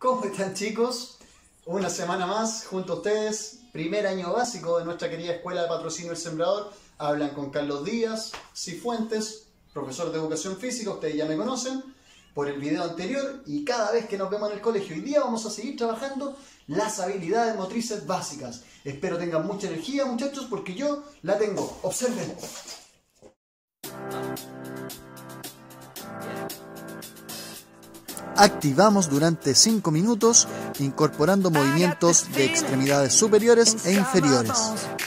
¿Cómo están, chicos? Una semana más junto a ustedes, primer año básico de nuestra querida Escuela de Patrocinio El Sembrador. Hablan con Carlos Díaz, Cifuentes, profesor de Educación Física, ustedes ya me conocen por el video anterior y cada vez que nos vemos en el colegio. Hoy día vamos a seguir trabajando las habilidades motrices básicas. Espero tengan mucha energía, muchachos, porque yo la tengo. Observen. Activamos durante 5 minutos, incorporando movimientos de extremidades superiores e inferiores.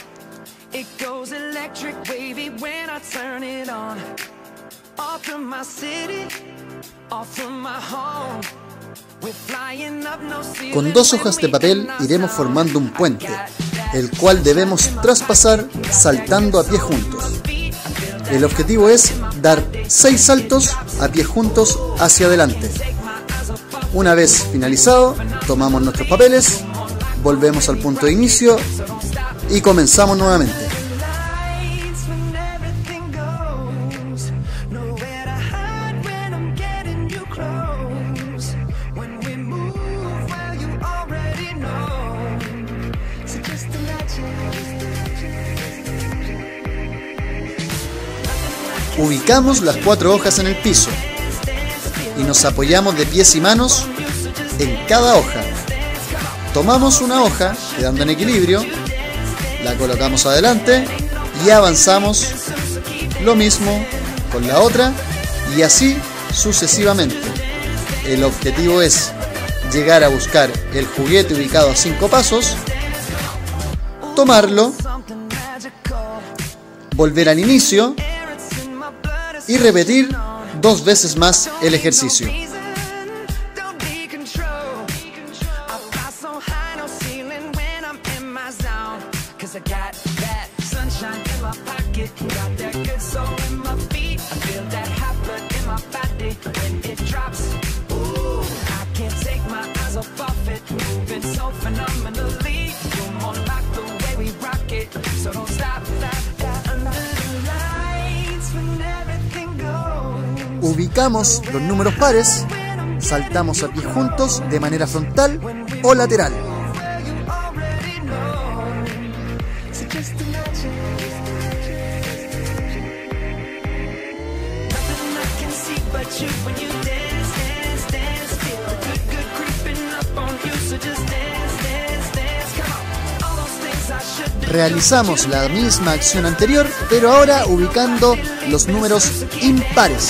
Con 2 hojas de papel iremos formando un puente, el cual debemos traspasar saltando a pie juntos. El objetivo es dar 6 saltos a pie juntos hacia adelante. Una vez finalizado, tomamos nuestros papeles, volvemos al punto de inicio y comenzamos nuevamente. Ubicamos las 4 hojas en el piso y nos apoyamos de pies y manos en cada hoja. Tomamos una hoja, quedando en equilibrio, la colocamos adelante y avanzamos. Lo mismo con la otra y así sucesivamente. El objetivo es llegar a buscar el juguete ubicado a 5 pasos, tomarlo, volver al inicio y repetir 2 veces más el ejercicio. Ubicamos los números pares, saltamos a pie juntos de manera frontal o lateral. Realizamos la misma acción anterior, pero ahora ubicando los números impares.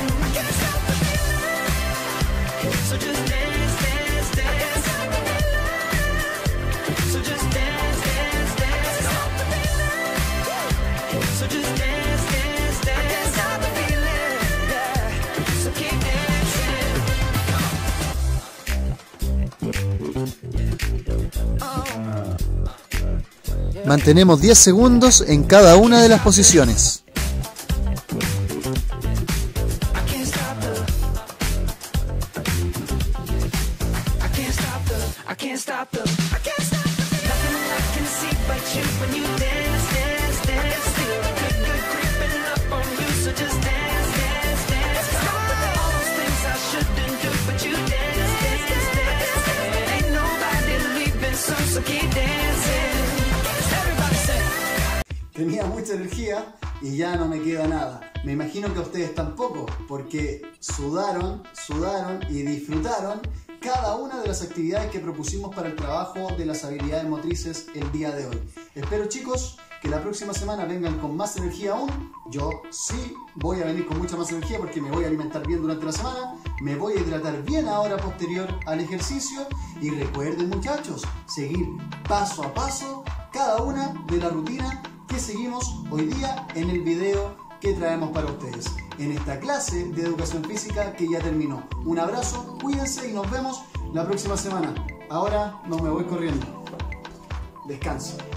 Mantenemos 10 segundos en cada una de las posiciones. Tenía mucha energía y ya no me queda nada. Me imagino que a ustedes tampoco, porque sudaron y disfrutaron cada una de las actividades que propusimos para el trabajo de las habilidades motrices el día de hoy. Espero, chicos, que la próxima semana vengan con más energía aún. Yo sí voy a venir con mucha más energía porque me voy a alimentar bien durante la semana, me voy a hidratar bien ahora posterior al ejercicio y recuerden, muchachos, seguir paso a paso cada una de la rutina que seguimos hoy día en el video que traemos para ustedes en esta clase de educación física que ya terminó. Un abrazo, cuídense y nos vemos la próxima semana. Ahora no me voy corriendo. Descanso.